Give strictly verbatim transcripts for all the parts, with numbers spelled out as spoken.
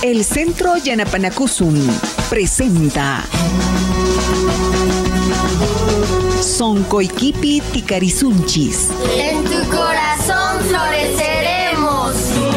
El Centro Yanapanacusun presenta Soncoiquipi Ticarisunchis. En tu corazón floreceremos.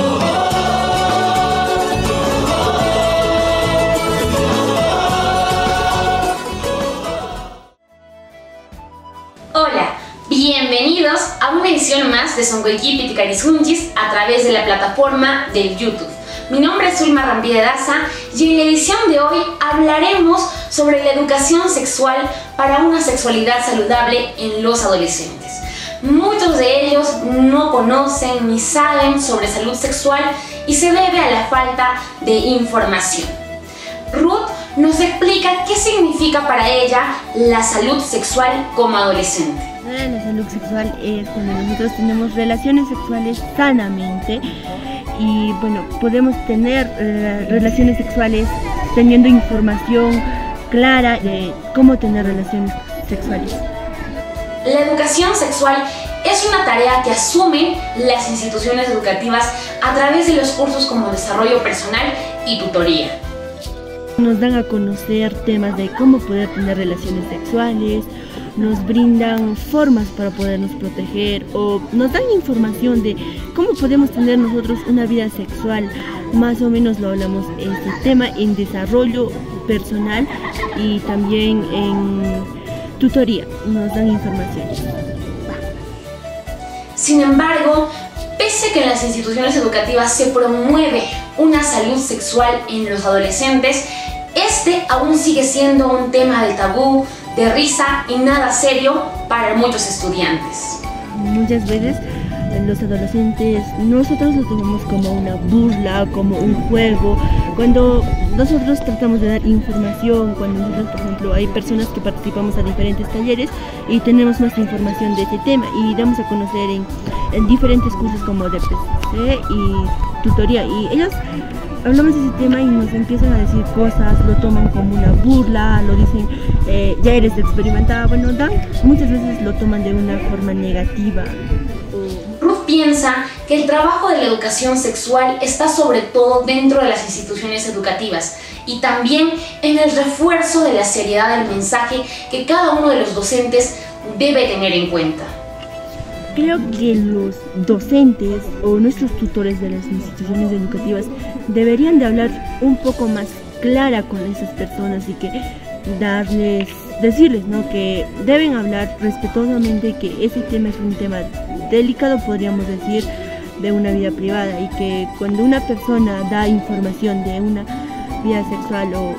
Hola, bienvenidos a una edición más de Soncoiquipi Ticarisunchis a través de la plataforma del YouTube. Mi nombre es Zulma Rampide Daza y en la edición de hoy hablaremos sobre la educación sexual para una sexualidad saludable en los adolescentes. Muchos de ellos no conocen ni saben sobre salud sexual y se debe a la falta de información. Ruth nos explica qué significa para ella la salud sexual como adolescente. La salud sexual es cuando nosotros tenemos relaciones sexuales sanamente y bueno, podemos tener eh, relaciones sexuales teniendo información clara de cómo tener relaciones sexuales. La educación sexual es una tarea que asumen las instituciones educativas a través de los cursos como desarrollo personal y tutoría. Nos dan a conocer temas de cómo poder tener relaciones sexuales, nos brindan formas para podernos proteger o nos dan información de cómo podemos tener nosotros una vida sexual. Más o menos lo hablamos este tema en desarrollo personal y también en tutoría, nos dan información. Sin embargo, pese a que en las instituciones educativas se promueve una salud sexual en los adolescentes, este aún sigue siendo un tema de tabú, de risa y nada serio para muchos estudiantes. Muchas veces los adolescentes nosotros lo tomamos como una burla, como un juego, cuando nosotros tratamos de dar información, cuando nosotros, por ejemplo, hay personas que participamos a diferentes talleres y tenemos más información de ese tema y damos a conocer en, en diferentes cursos como de P C y tutoría, y ellos hablamos de ese tema y nos empiezan a decir cosas, lo toman como una burla, lo dicen, eh, ya eres experimentada, bueno, dan, muchas veces lo toman de una forma negativa. Ruth piensa que el trabajo de la educación sexual está sobre todo dentro de las instituciones educativas y también en el refuerzo de la seriedad del mensaje que cada uno de los docentes debe tener en cuenta. Creo que los docentes o nuestros tutores de las instituciones educativas deberían de hablar un poco más clara con esas personas y que darles, decirles, ¿no?, que deben hablar respetuosamente, que ese tema es un tema delicado, podríamos decir, de una vida privada, y que cuando una persona da información de una vida sexual o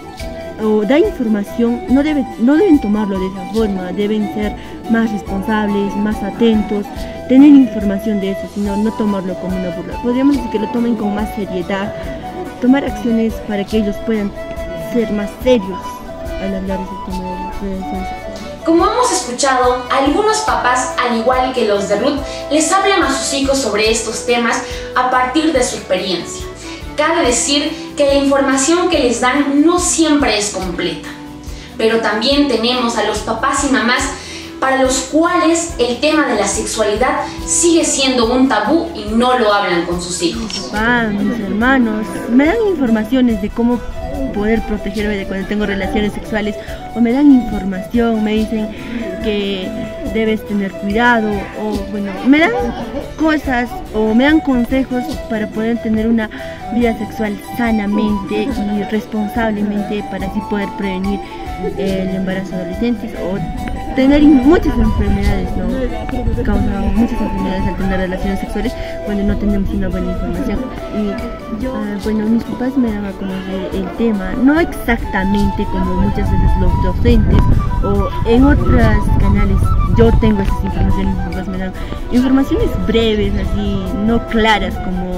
o da información, no, debe, no deben tomarlo de esa forma, deben ser más responsables, más atentos, tener información de eso, sino no tomarlo como una burla. Podríamos decir que lo tomen con más seriedad, tomar acciones para que ellos puedan ser más serios al hablar de ese tema de las relaciones sexuales. Como hemos escuchado, algunos papás, al igual que los de Ruth, les hablan a sus hijos sobre estos temas a partir de su experiencia. Cabe decir que la información que les dan no siempre es completa, pero también tenemos a los papás y mamás para los cuales el tema de la sexualidad sigue siendo un tabú y no lo hablan con sus hijos. Ah, mis hermanos me dan informaciones de cómo poder protegerme de cuando tengo relaciones sexuales, o me dan información, me dicen que debes tener cuidado, o bueno, me dan cosas o me dan consejos para poder tener una vida sexual sanamente y responsablemente, para así poder prevenir el embarazo de adolescentes o tener muchas enfermedades, ¿no? Causan muchas enfermedades al tener relaciones sexuales cuando no tenemos una buena información. Y yo, uh, bueno, mis papás me dan a conocer el tema, no exactamente como muchas veces los docentes o en otros canales. Yo tengo esas informaciones, mis papás me dan informaciones breves, así, no claras como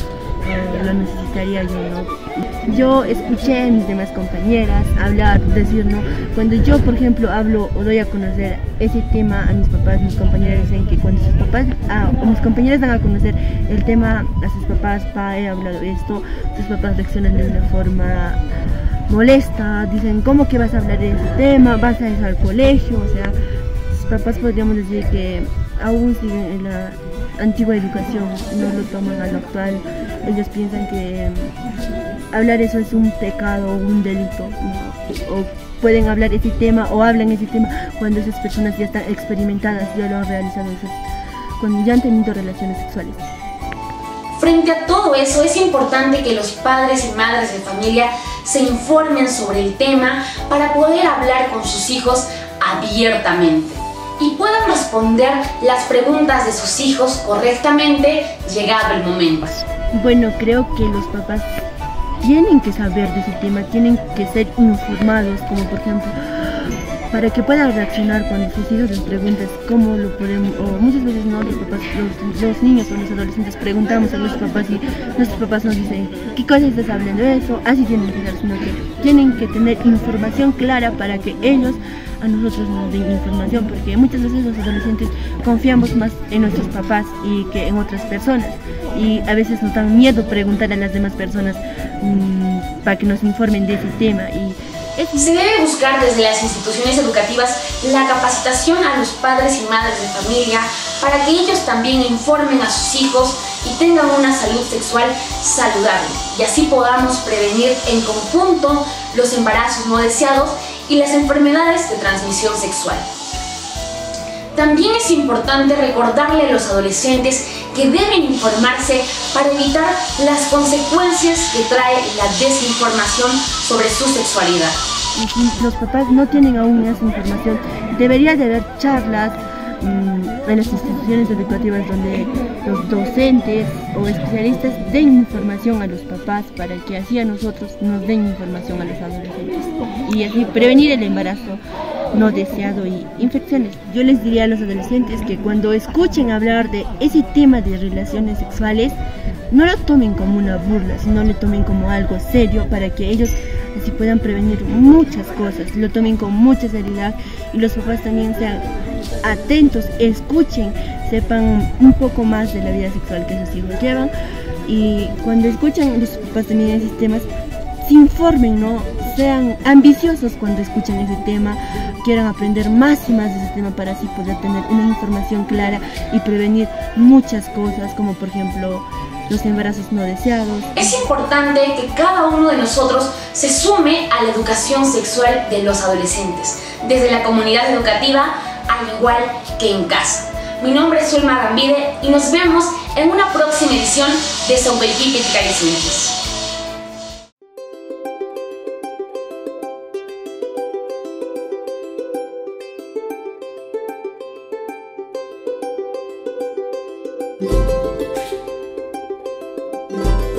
uh, lo necesitaría yo, ¿no? Yo escuché a mis demás compañeras hablar, decir, ¿no? Cuando yo, por ejemplo, hablo o doy a conocer ese tema a mis papás, mis compañeras dicen que cuando sus papás, ah, o mis compañeras dan a conocer el tema a sus papás, pa, he hablado de esto, sus papás reaccionan de una forma molesta, dicen, ¿cómo que vas a hablar de ese tema? ¿Vas a ir al colegio? O sea, sus papás podríamos decir que aún siguen en la antigua educación, no lo toman a lo actual. Ellos piensan que um, hablar eso es un pecado o un delito, ¿no? O pueden hablar ese tema o hablan ese tema cuando esas personas ya están experimentadas, ya lo han realizado, esas, cuando ya han tenido relaciones sexuales. Frente a todo eso, es importante que los padres y madres de familia se informen sobre el tema para poder hablar con sus hijos abiertamente y puedan responder las preguntas de sus hijos correctamente llegado el momento. Bueno, creo que los papás tienen que saber de ese tema, tienen que ser informados, como por ejemplo, para que puedan reaccionar cuando sus hijos les preguntan cómo lo podemos, o muchas veces no, los papás, los, los niños o los adolescentes preguntamos a nuestros papás y nuestros papás nos dicen, ¿qué cosa estás hablando de eso? Así tienen que ser, sino que tienen que tener información clara para que ellos a nosotros nos den información, porque muchas veces los adolescentes confiamos más en nuestros papás y que en otras personas, y a veces nos dan miedo preguntar a las demás personas mmm, para que nos informen de ese tema. Y se debe buscar desde las instituciones educativas la capacitación a los padres y madres de familia para que ellos también informen a sus hijos y tengan una salud sexual saludable, y así podamos prevenir en conjunto los embarazos no deseados y las enfermedades de transmisión sexual. También es importante recordarle a los adolescentes que deben informarse para evitar las consecuencias que trae la desinformación sobre su sexualidad. Y si los papás no tienen aún esa información, debería de haber charlas mmm, en las instituciones educativas donde los docentes o especialistas den información a los papás para que así a nosotros nos den información a los adolescentes y así prevenir el embarazo no deseado y infecciones. Yo les diría a los adolescentes que cuando escuchen hablar de ese tema de relaciones sexuales, no lo tomen como una burla, sino lo tomen como algo serio para que ellos así puedan prevenir muchas cosas, lo tomen con mucha seriedad y los papás también sean atentos, escuchen, sepan un poco más de la vida sexual que sus hijos llevan, y cuando escuchan los papás también esos temas, se informen, ¿no? Sean ambiciosos cuando escuchan ese tema, quieran aprender más y más de ese tema para así poder tener una información clara y prevenir muchas cosas, como por ejemplo los embarazos no deseados. Es importante que cada uno de nosotros se sume a la educación sexual de los adolescentes, desde la comunidad educativa al igual que en casa. Mi nombre es Zulma Rambide y nos vemos en una próxima edición de Soncoyquipitcarizunchis. Thank you.